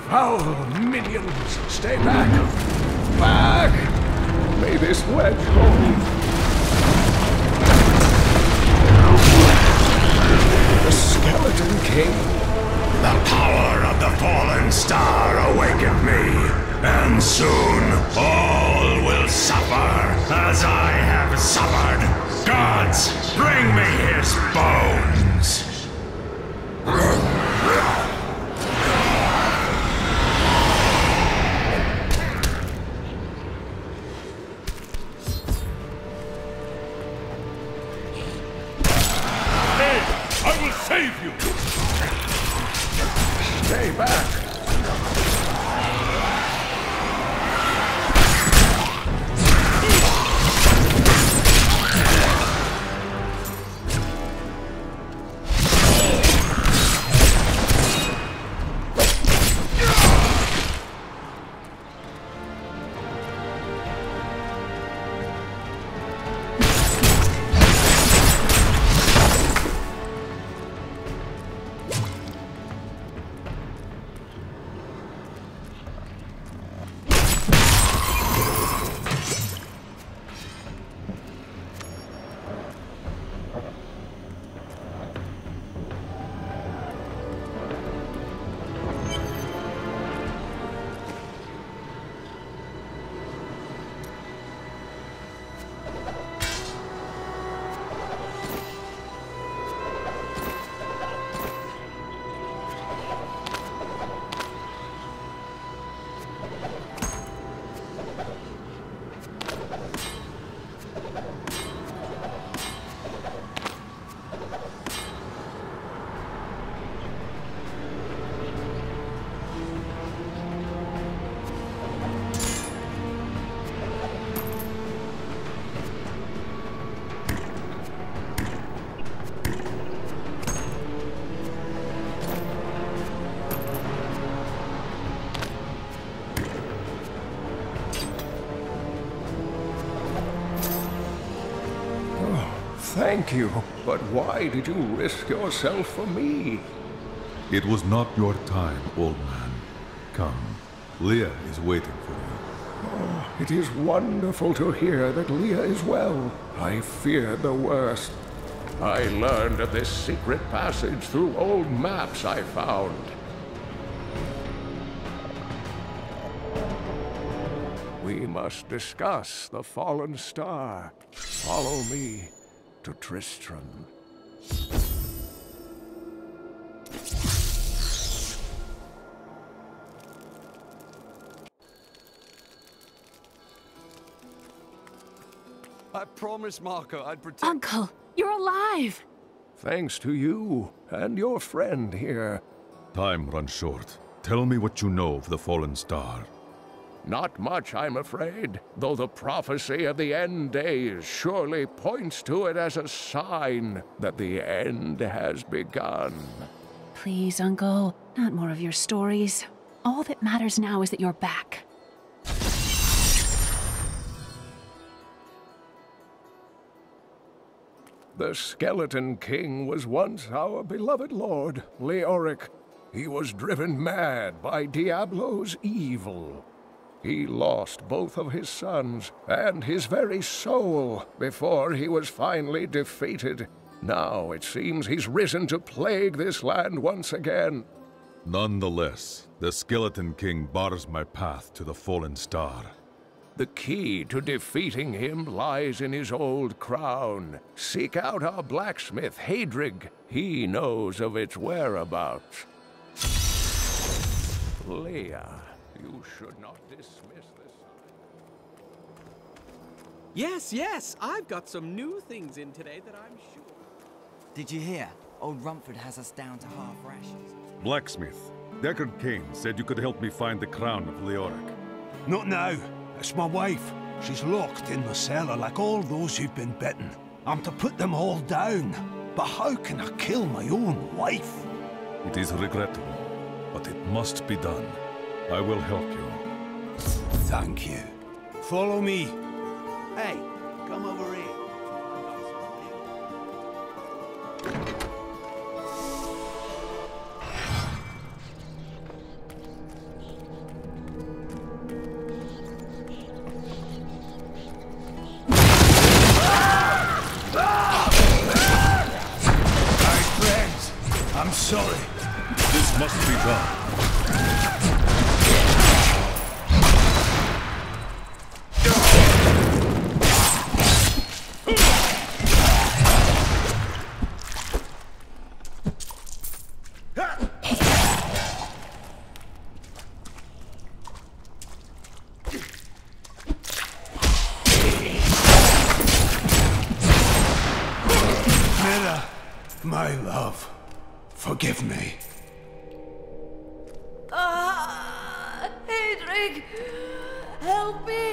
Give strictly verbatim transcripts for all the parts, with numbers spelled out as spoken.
Foul minions, stay back! Back! May this wedge hold. The Skeleton King. The power of the fallen star awakened me, and soon all will suffer as I have suffered. Gods, bring me his bones! I will save you! Stay back! Thank you, but why did you risk yourself for me? It was not your time, old man. Come, Leah is waiting for you. Oh, it is wonderful to hear that Leah is well. I feared the worst. I learned of this secret passage through old maps I found. We must discuss the fallen star. Follow me to Tristram. I promised Marco I'd protect— Uncle, you're alive! Thanks to you and your friend here. Time runs short. Tell me what you know of the fallen star. Not much, I'm afraid, though the prophecy of the end days surely points to it as a sign that the end has begun. Please, Uncle, not more of your stories. All that matters now is that you're back. The Skeleton King was once our beloved lord, Leoric. He was driven mad by Diablo's evil. He lost both of his sons and his very soul before he was finally defeated. Now it seems he's risen to plague this land once again. Nonetheless, the Skeleton King bars my path to the fallen star. The key to defeating him lies in his old crown. Seek out our blacksmith, Hadrig. He knows of its whereabouts. Leah, you should not dismiss this. Yes, yes, I've got some new things in today that I'm sure— Did you hear? Old Rumford has us down to half rations. Blacksmith, Deckard Cain said you could help me find the crown of Leoric. Not now. It's my wife. She's locked in the cellar like all those who've been bitten. I'm to put them all down. But how can I kill my own wife? It is regrettable, but it must be done. I will help you. Thank you. Follow me. Hey, come over here. My love, forgive me. Ah, Hedrig, help me.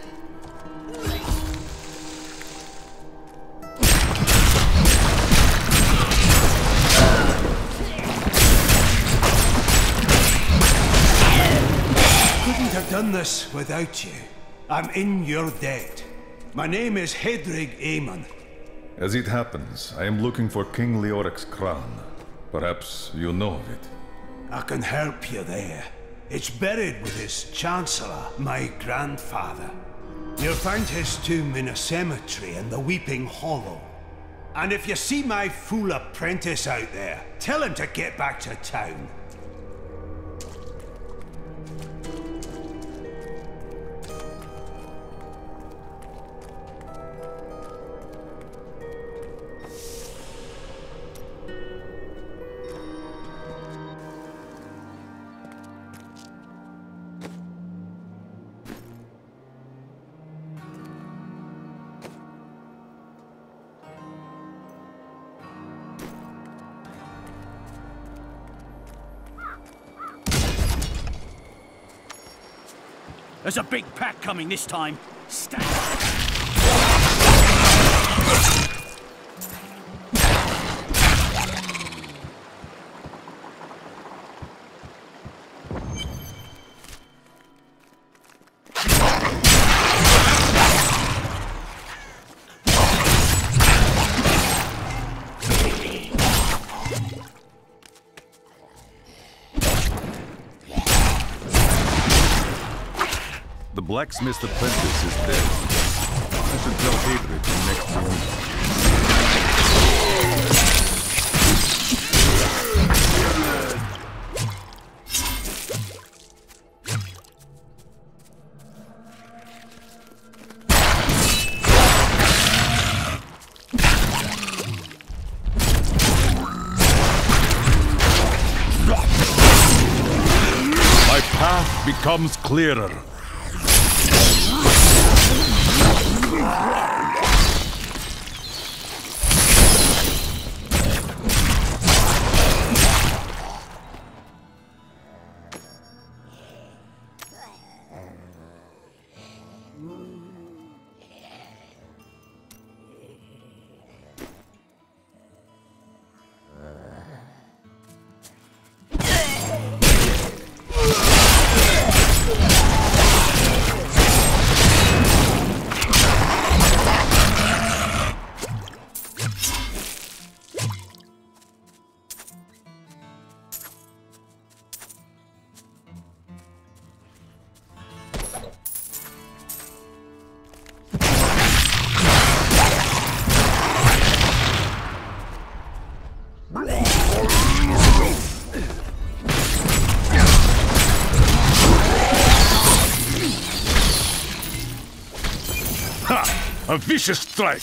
Couldn't have done this without you. I'm in your debt. My name is Hedrig Aemon. As it happens, I am looking for King Leoric's crown. Perhaps you know of it. I can help you there. It's buried with his Chancellor, my grandfather. You'll find his tomb in a cemetery in the Weeping Hollow. And if you see my fool apprentice out there, tell him to get back to town. There's a big pack coming this time. Stand. The blacksmith's apprentice is dead. I should tell Hedrig next to me. My path becomes clearer. A vicious strike!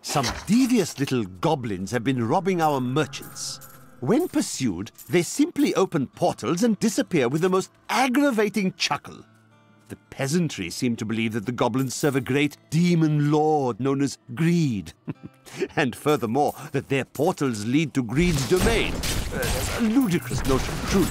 Some devious little goblins have been robbing our merchants. When pursued, they simply open portals and disappear with the most aggravating chuckle. The peasantry seem to believe that the goblins serve a great demon lord known as Greed. And furthermore, that their portals lead to Greed's domain. Uh, a ludicrous notion, truly.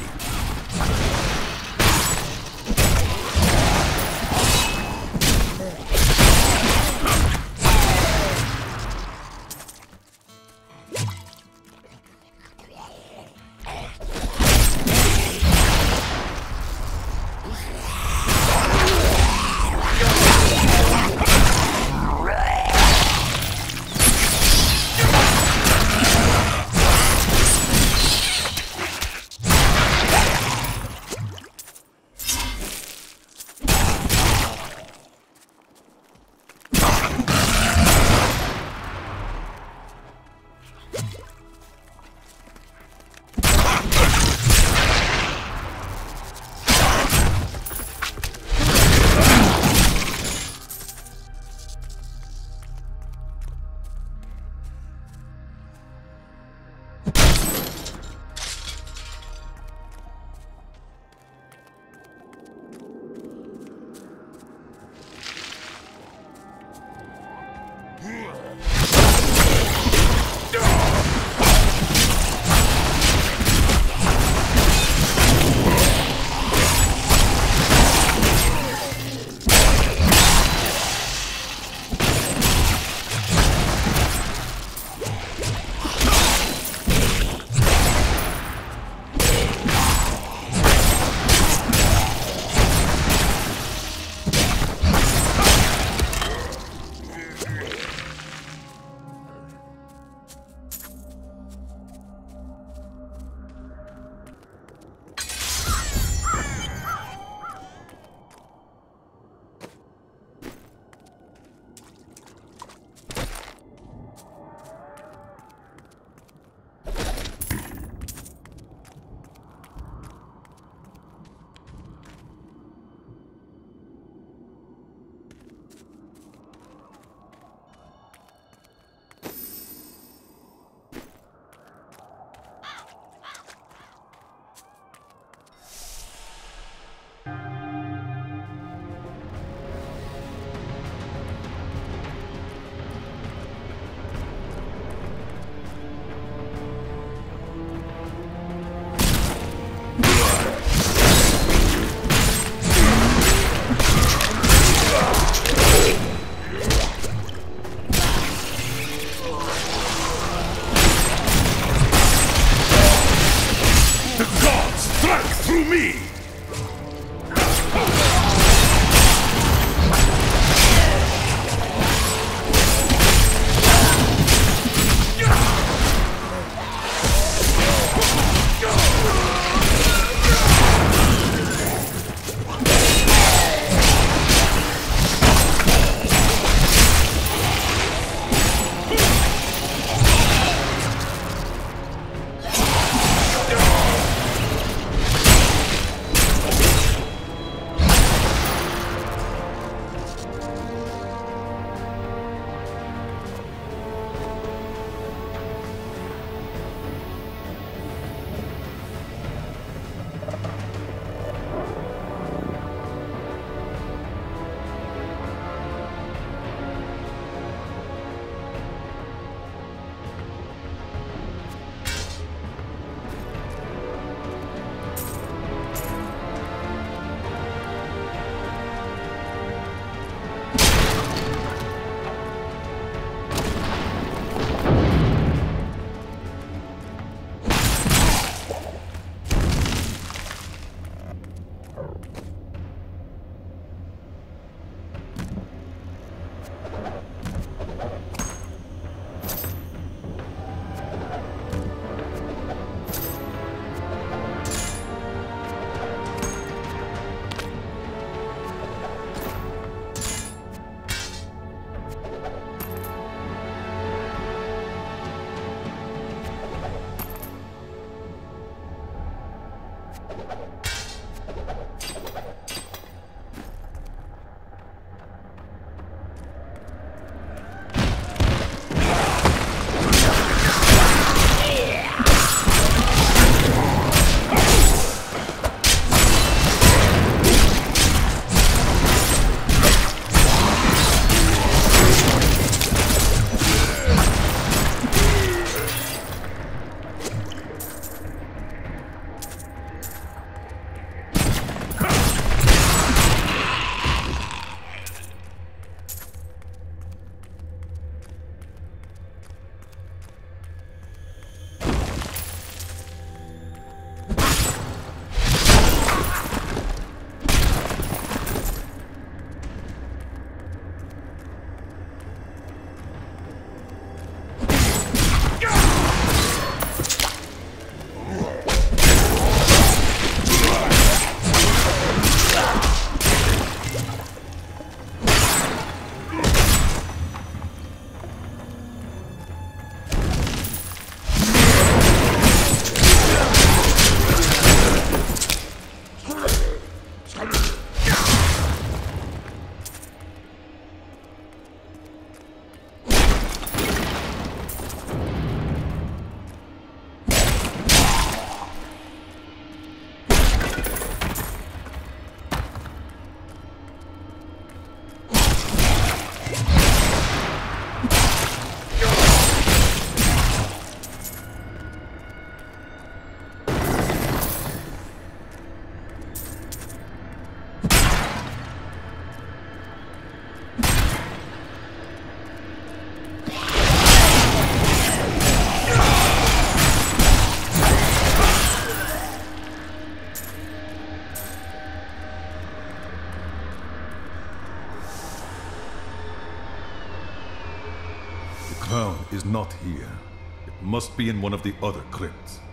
here. It must be in one of the other crypts.